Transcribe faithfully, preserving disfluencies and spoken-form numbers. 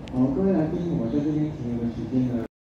好，各位来宾，我们在这边停留的时间呢，